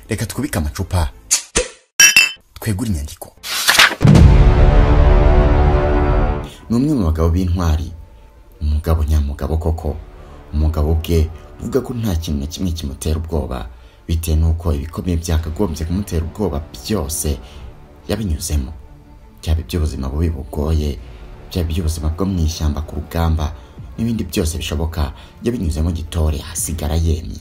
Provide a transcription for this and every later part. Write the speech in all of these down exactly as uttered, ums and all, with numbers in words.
reka twubike amacupa twegura inyandiko. Ni umwe mu bagabo b'intwari, umugabo nyamugabo koko, umugabo bwe uvuga ko nta kintu na kimwe kimutera ubwoba bitewe nuko ibikomeye byakagombye kumutera ubwoba byose yabinyuzemo, byaba iby'ubuzima bubi bugoye, byaba iby'ubuzima bwo mu ishyamba ku rugamba n'ibindi byose bishoboka yabinyuzemo gitore hasigara yemye.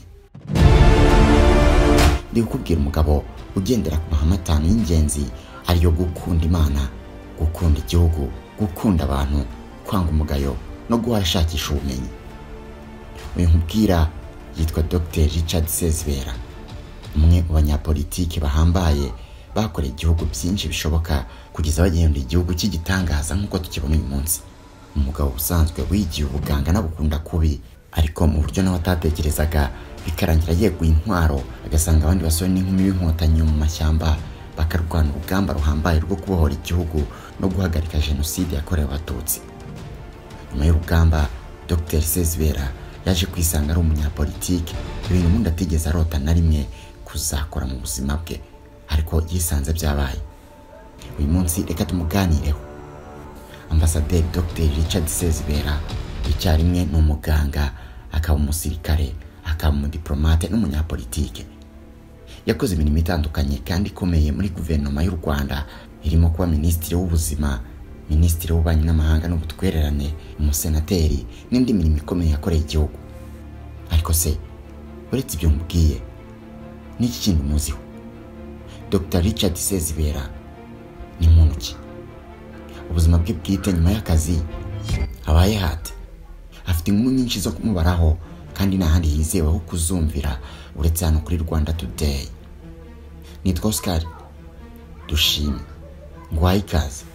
Ndi kukubwira umugabo ugendera ku mahame atanu y'ingenzi ariyo gukunda Imana, gukunda igihugu, gukunda abantu, kwanga umugayo no guhashakisha ubumenyi. Uyu nkubwira yitwa Docteur Richard Sezibera, umwe mu banyapolitiki bahambaye bakoreye igihugu byinshi bishoboka kugeza bagenda igihugu cy'igitangaza nk'uko tukibona uyu munsi. Umugabo usanzwe wigiye ubuganga n'abukunda kubi, ariko mu buryo nawe atatekerezaga bikarangira yeguye intwaro agasanga abandi basore n'inkumi b'inkotanyi mu mashyamba bakarwana urugamba ruhambaye rwo kubohora igihugu no guhagarika jenoside yakorewe Abatutsi. Nyuma y'urugamba Docteur Sezibera yaje kwisanga ari umunyapolitiki, ibintu ubundi atigeze arota na rimwe kuzakora mu buzima bwe, ariko yisanze byabaye. Uyu munsi reka tumuganireho. Ambasaderi Docteur Richard Sezibera icyarimwe ni umuganga, akaba umusirikare, akaba umudiplomate n'umunyapolitike. Yakoze imirimo itandukanye kandi ikomeye muri guverinoma y'u Rwanda, irimo kuba minisitiri w'ubuzima, minisitiri w'ububanyi n'amahanga n'ubutwererane, umusenateri n'indi mirimo ikomeye yakoreye igihugu. Ariko se uretse ibyo mubwiye n'iki kintu muziho? Docteur Richard Sezibera ni muntu ki? Ubuzima bwe bwite nyuma y'akazi abaye hate? Afite inkuru nyinshi zo kumubaraho kandi n'ahandi hizewe aho kuzumvira uretse hano kuri Rwanda Today. Nitwa Oscar Dushime, ngwaye ikaze.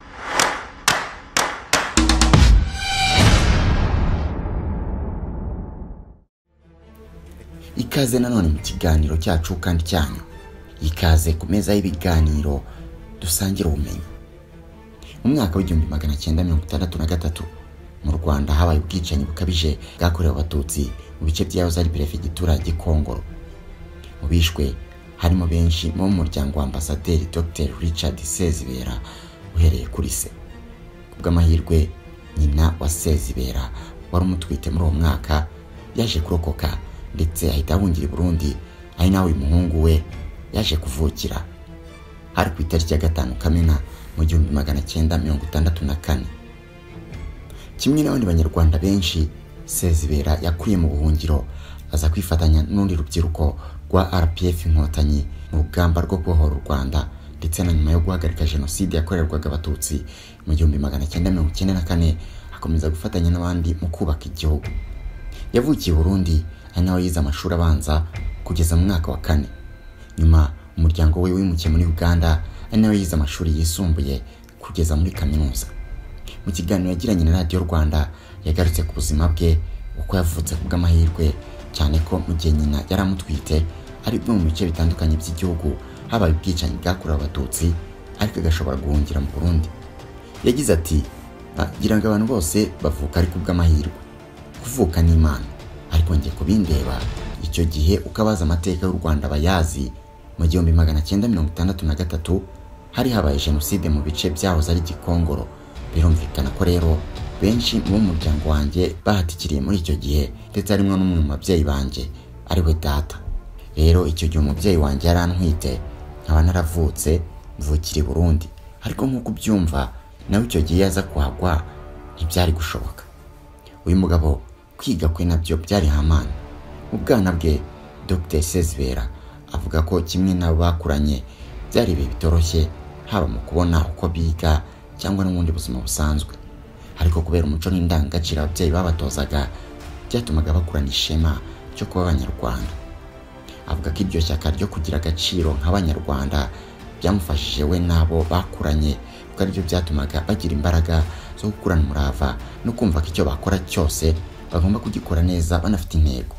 Ikaze nanone mu kiganiro cyacu kandi cyanyu, ikaze ku meza y'ibiganiro dusangira ubumenyi. Mu mwaka w'igihumbi magana cyenda mirongo itandatu na gatatu mu Rwanda habaye ubwicanyi bukabije bwakorewe Abatutsi mu bice byahoze ari perefegitura ya Gikongoro. Mu bishwe harimo benshi mu muryango wa Ambasaderi Docteur Richard Sezibera uhereye kuri se. Kubw'amahirwe nyina wa Sezibera wari umutwite muri uwo mwaka yaje kurokoka ndetse ahita ahungira i Burundi, ari nawe umuhungu we yaje kuvukira. Hari ku itariki ya gatanu Kamena mu gihumbi magana cyenda mirongo itandatu na kane. Kimwe n'abandi banyarwanda benshi, Sezibera yakuriye mu buhungiro aza kwifatanya n'undi rubyiruko rwa R P F Inkotanyi mu rugamba rwo kubohora u Rwanda, ndetse na nyuma yo guhagarika jenoside yakorerwaga Abatutsi mu gihumbi magana cyenda mirongo icyenda na kane akomeza gufatanya n'abandi mu kubaka igihugu. Yavukiye i Burundi, ari nawe yize amashuri abanza kugeza mu mwaka wa kane. Nyuma umuryango we wimukiye muri Uganda, ari nawe yize amashuri yisumbuye kugeza muri kaminuza. Mu kiganiro yagiranye na Radio Rwanda yagarutse ku buzima bwe, uko yavutse kubw'amahirwe, cyane ko mu gihe nyina yaramutwite ari bwo mu bice bitandukanye by'igihugu habaye ubwicanyi bwakorewe Abatutsi, ariko agashobora guhungira mu Burundi. Yagize ati, gira ngo abantu bose bavuka ari kubw'amahirwe, kuvuka ni Imana, ariko ngiye kubindeba icyo gihe ukabaza amateka y'u Rwanda bayazi. Mu gihumbi magana cyenda mirongo itandatu na gatatu hari habaye jenoside mu bice byahoze ari Gikongoro. Birumvikana ko rero benshi mu muryango wanjye bahatikiriye muri icyo gihe, ndetse harimo n'umwe mu babyeyi banjye ari we data. Rero icyo gihe umubyeyi wanjye yarantwite, nkaba naravutse mvukira i Burundi, ariko nk'uko ubyumva nawe icyo gihe yaza kuhagwa ntibyari gushoboka. Uyu mugabo kwiga kwe nabyo byari hamana. Mu bwana bwe Docteur Sezibera avuga ko kimwe n'abo bakuranye byari ibihe bitoroshye, haba mu kubona uko biga cyangwa n'ubundi buzima busanzwe, ariko kubera umuco n'indangagaciro ababyeyi babatozaga byatumaga bakurana ishema cyo kuba Abanyarwanda. Avuga ko iryo shyaka ryo kugira agaciro nk'Abanyarwanda byamufashije we n'abo bakuranye, kuko aribyo byatumaga bagira imbaraga zo gukurana umurava no kumva ko icyo bakora cyose bagomba kugikora neza banafite intego.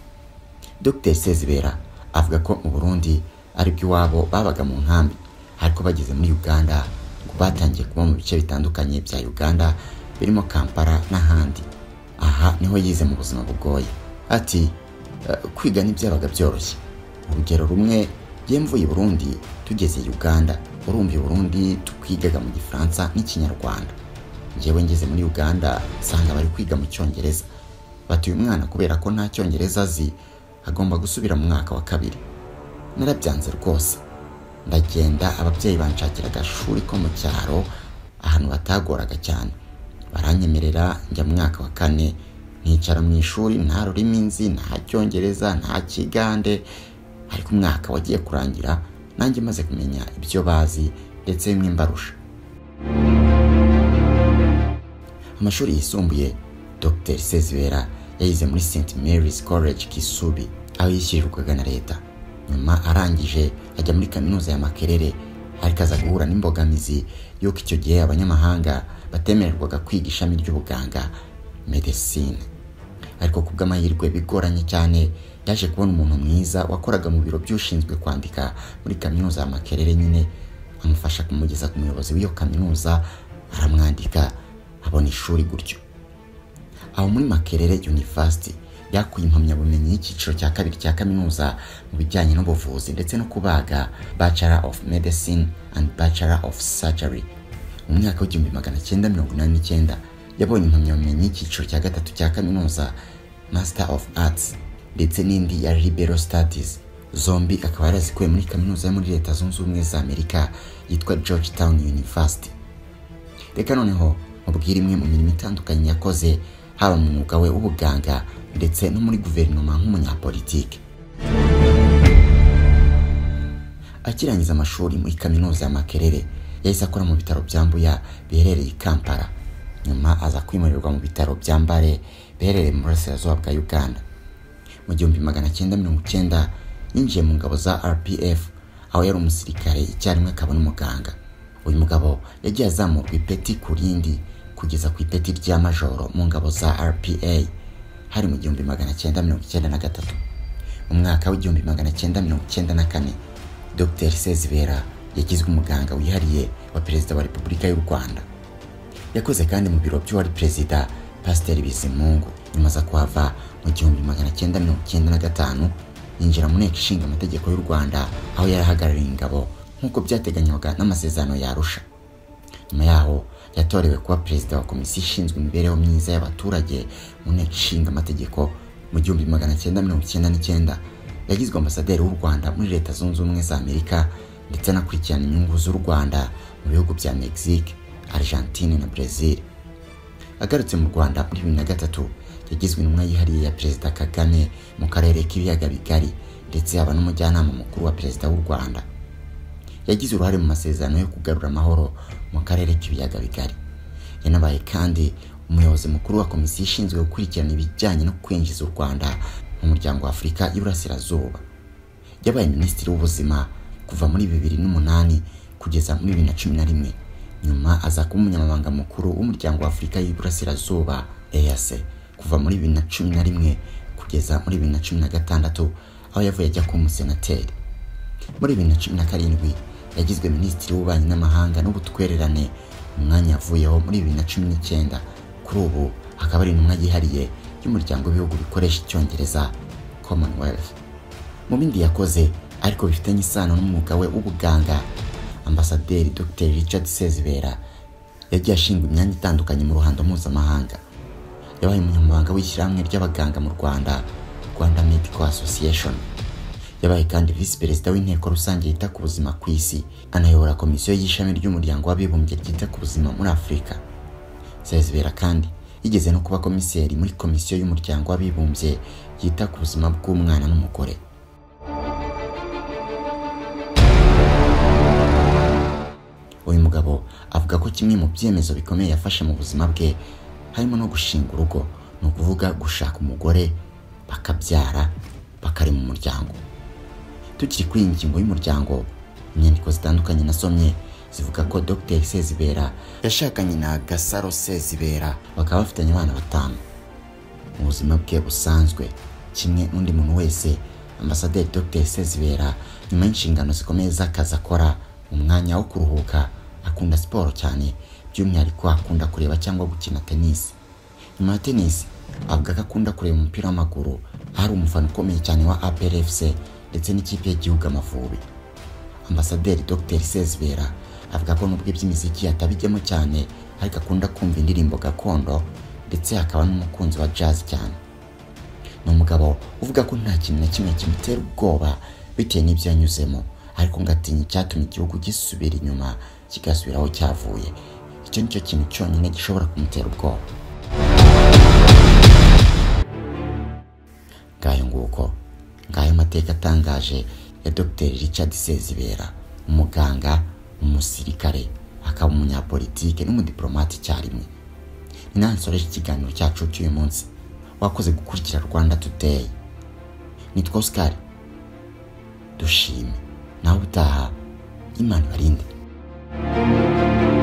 Docteur Sezibera avuga ko mu Burundi aribyo iwabo babaga mu nkambi, ariko bageze muri Uganda ngo batangiye kuba mu bice bitandukanye bya Uganda birimo Kampala n'ahandi. Aha niho yize mu buzima bugoye. Ati kwiga ntibyabaga byoroshye. Urugero rumwe Jye mvuye i Burundi tugeze Uganda, urumva i Burundi tukwigaga mu Gifaransa n'Ikinyarwanda. Njyewe ngeze muri Uganda sanga bari kwiga mu Cyongereza. Bati uyu mwana kubera ko nta Cyongereza azi agomba gusubira mu mwaka wa kabiri. Narabyanze rwose. Ndagenda ababyeyi banshakira agashuri ko mu cyaro ahantu batagoraga cyane. Baranyemerera njya mu mwaka wa kane, nicara mu ishuri nta rurimi nzi, nta Cyongereza, nta Kigande. Ariko umwaka wagiye kurangira nanjye maze kumenya ibyo bazi ndetse bimwe mbarusha. Amashuri yisumbuye Doctor Sezibera yayize muri Saint Mary's College Kisubi, aho yishyurirwaga na leta. Nyuma arangije ajya muri kaminuza ya Makerere, ariko aza guhura n'imbogamizi yuko icyo gihe abanyamahanga batemererwaga kwiga ishami ry'ubuganga medicine. Ariko kubw'amahirwe bigoranye cyane yaje kubona umuntu mwiza wakoraga mu biro by'ushinzwe kwandika muri kaminuza ya Makerere, nyine amufasha kumugeza ku muyobozi w'iyo kaminuza, aramwandika abona ishuri gutyo. Aho muri Makerere University yakuye impamyabumenyi y'icyiciro cya kabiri cya kaminuza mu bijyanye n'ubuvuzi ndetse no kubaga, Bachelor of Medicine and Bachelor of Surgery. Mu mwaka w'igihumbi magana cyenda mirongo inani n'icyenda yabonye impamyabumenyi y'icyiciro cya gatatu cya kaminuza, Master of Arts, ndetse n'indi ya Liberal Studies. Zombi akaba yarazikuye muri kaminuza yo muri Leta Zunze Ubumwe za Amerika yitwa Georgetown University. Reka noneho mubwire imwe mu mirimo itandukanye yakoze, haba mu mwuga we w'ubuganga ndetse no muri guverinoma nk'umunyapolitike. Akirangiza amashuri muri kaminuza ya Makerere, yahise akora mu bitaro bya Mbuya biherereye i Kampala. Nyuma aza kwimurirwa mu bitaro bya Mbale biherereye mu burasirazuba bwa Uganda. Mu gihumbi magana cyenda mirongo icyenda yinjiye mu ngabo za R P F, aho yari umusirikare icyarimwe akaba n'umuganga. Uyu mugabo yagiye azamurwa ipeti ku rindi kugeza ku ipeti rya majoro mu ngabo za R P A hari mu gihumbi magana cyenda mirongo icyenda na gatatu. Mu mwaka w'igihumbi magana cyenda mirongo icyenda na kane, Doctor Sezibera yagizwe umuganga wihariye wa Perezida wa Repubulika y'u Rwanda. Yakoze kandi mu biro by'uwari Perezida Pasiteri Bizimungu. Nyuma aza kuhava mu gihumbi magana cyenda mirongo icyenda na gatanu, yinjira mu nteko ishinga amategeko y'u Rwanda, aho yarahagarariye ingabo nk'uko byateganywaga n'amasezerano ya Arusha. Nyuma yaho yatorewe kuba Perezida wa Komisiyo ishinzwe imibereho myiza y'abaturage mu nteko ishinga amategeko. Mu gihumbi magana cyenda mirongo icyenda n'icyenda yagizwe ambasaderi w'u Rwanda muri Leta Zunze Ubumwe za Amerika, ndetse anakurikirana inyungu z'u Rwanda mu bihugu bya Mexique, Argentine na Brazil. Agarutse mu Rwanda muri bibiri na gatatu, yagizwe intumwa yihariye ya Perezida Kagame mu karere k'ibiyaga bigari, ndetse aba n'umujyanama mukuru wa Perezida w'u Rwanda. Yagize uruhare mu masezerano yo kugarura amahoro mu karere k'ibiyaga bigari. Yanabaye kandi umuyobozi mukuru wa komisiyo ishinzwe gukurikirana ibijyanye no kwinjiza u Rwanda mu muryango wa Afurika y'Iburasirazuba. Yabaye minisitiri w'ubuzima kuva muri bibiri n'umunani kugeza muri bibiri na cumi na rimwe. Nyuma aza kuba umunyamabanga mukuru w'umuryango wa Afurika y'Iburasirazuba E A C kuva muri bibiri na cumi na rimwe kugeza muri bibiri na cumi na gatandatu, aho yavuye ajya kuba umusenateri. Muri bibiri na cumi na karindwi yagizwe minisitiri w'ububanyi n'amahanga n'ubutwererane, umwanya yavuyeho muri bibiri na cumi n'icyenda. Kuri ubu akaba ari intumwa yihariye y'umuryango w'ibihugu bikoresha Icyongereza Commonwealth. Mu bindi yakoze ariko bifitanye isano n'umwuga we w'ubuganga, Ambasaderi Doctor Richard Sezibera yagiye ashinga imyanya itandukanye mu ruhando mpuzamahanga. Yabaye umunyamabanga w'ishyirahamwe ry'abaganga mu Rwanda, Rwanda Medical Association. Yabaye kandi visi perezida w'inteko rusange yita ku buzima ku isi, anayobora komisiyo y'ishami ry'umuryango w'abibumbye ryita ku buzima muri Afurika. Sezibera kandi yigeze no kuba komiseri muri komisiyo y'umuryango w'abibumbye yita ku buzima bw'umwana n'umugore. Uyu mugabo avuga ko kimwe mu byemezo bikomeye yafashe mu buzima bwe harimo no gushinga urugo, ni ukuvuga gushaka umugore bakabyara bakarema umuryango. Tukiri kuri ingingo y'umuryango, inyandiko zitandukanye nasomye zivuga ko Doctor Sezibera yashakanye na Gasaro Sezibera, bakaba bafitanye abana batanu. Mu buzima bwe busanzwe kimwe n'undi muntu wese, Ambasaderi Doctor Sezibera nyuma y'inshingano zikomeye z'akazi akora, mu mwanya wo kuruhuka akunda siporo cyane, by'umwihariko akunda kureba cyangwa gukina tennis. Nyuma ya tennis avuga ko akunda kureba umupira w'amaguru, ari umufana ukomeye cyane wa A P R F C ndetse n'ikipe y'igihugu Amavubi. Ambasaderi Dr Sezibera avuga ko nubwo iby'imiziki atabijyamo cyane ariko akunda kumva indirimbo gakondo ndetse akaba n'umukunzi wa jazz cyane. Ni umugabo uvuga ko nta kintu na kimwe kimutera ubwoba bitewe n'ibyo yanyuzemo, ariko ngatinya icyatumye igihugu gisubira inyuma kigasubira aho cyavuye. Icyo nicyo kintu cyonyine gishobora kumutera ubwoba. Ngayo nguko ngayo mateka atangaje ya Dr Richard Sezibera, umuganga, umusirikare, akaba umunyapolitike n'umudiplomate icyarimwe. Ni nansoreje ikiganiro cyacu cy'uyu munsi. Wakoze gukurikira Rwanda Today. Nitwa Oscar. Dushime nawe utaha. Imana ibarinde.